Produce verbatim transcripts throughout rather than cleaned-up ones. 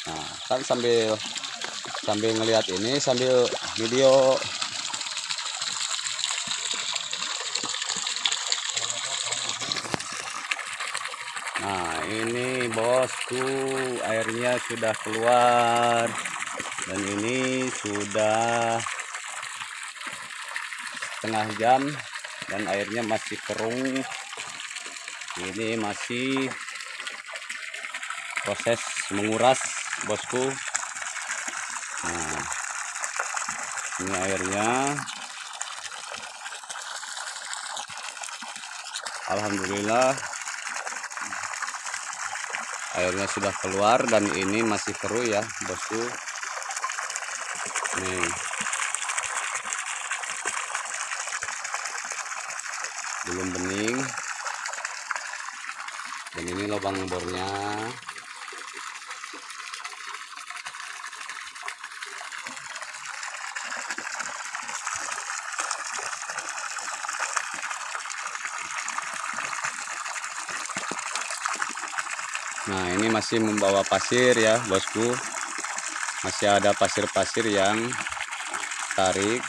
Nah, kan sambil sambil ngelihat ini sambil video. Nah, ini bosku, airnya sudah keluar dan ini sudah setengah jam dan airnya masih keruh. Ini masih proses menguras, bosku. Nah, ini airnya alhamdulillah airnya sudah keluar dan ini masih keruh ya, bosku. Nih, belum bening dan ini lubang bornya. Nah, ini masih membawa pasir ya, bosku. Masih ada pasir-pasir yang tarik.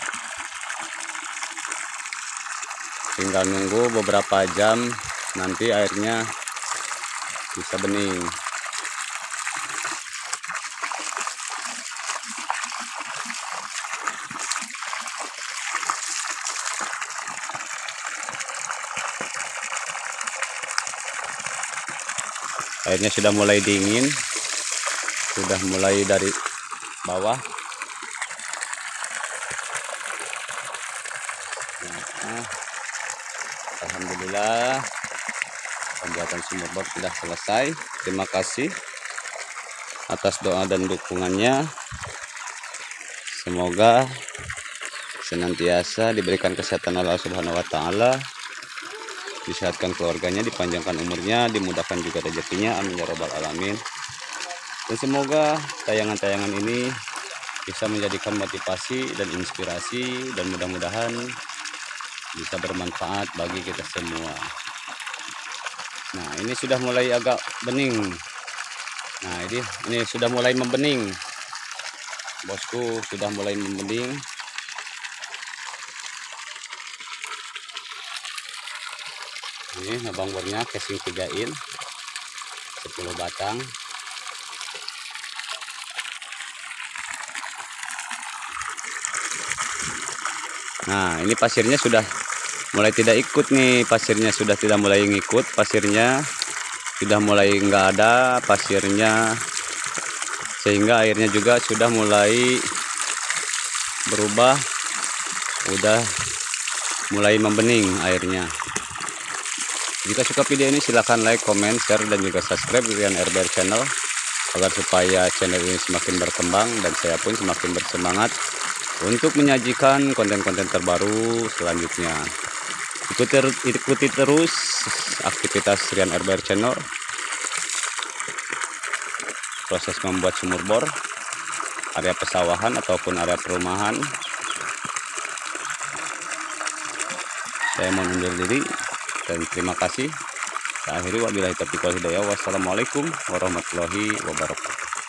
Tinggal nunggu beberapa jam, nanti airnya bisa bening. Airnya sudah mulai dingin, sudah mulai dari bawah. Nah, alhamdulillah pembuatan sumur bor sudah selesai. Terima kasih atas doa dan dukungannya. Semoga senantiasa diberikan kesehatan Allah Subhanahu wa taala, disehatkan keluarganya, dipanjangkan umurnya, dimudahkan juga rezekinya, amin ya robbal alamin. Dan semoga tayangan-tayangan ini bisa menjadikan motivasi dan inspirasi, dan mudah-mudahan bisa bermanfaat bagi kita semua. Nah, ini sudah mulai agak bening. Nah, ini ini sudah mulai membening, bosku, sudah mulai membening. Ini abang bornya casing tiga in sepuluh batang. Nah, ini pasirnya sudah mulai tidak ikut nih, pasirnya sudah tidak mulai ngikut, pasirnya sudah mulai enggak ada pasirnya, sehingga airnya juga sudah mulai berubah, udah mulai membening airnya. Jika suka video ini silahkan like, comment, share, dan juga subscribe Rian R B R Channel, agar supaya channel ini semakin berkembang dan saya pun semakin bersemangat untuk menyajikan konten-konten terbaru selanjutnya. Ikuti, ikuti terus aktivitas Rian R B R Channel, proses membuat sumur bor, area pesawahan ataupun area perumahan. Saya mau undur diri dan terima kasih. Saya akhiri, wabillahi taufiq wal hidayah. Wassalamualaikum warahmatullahi wabarakatuh.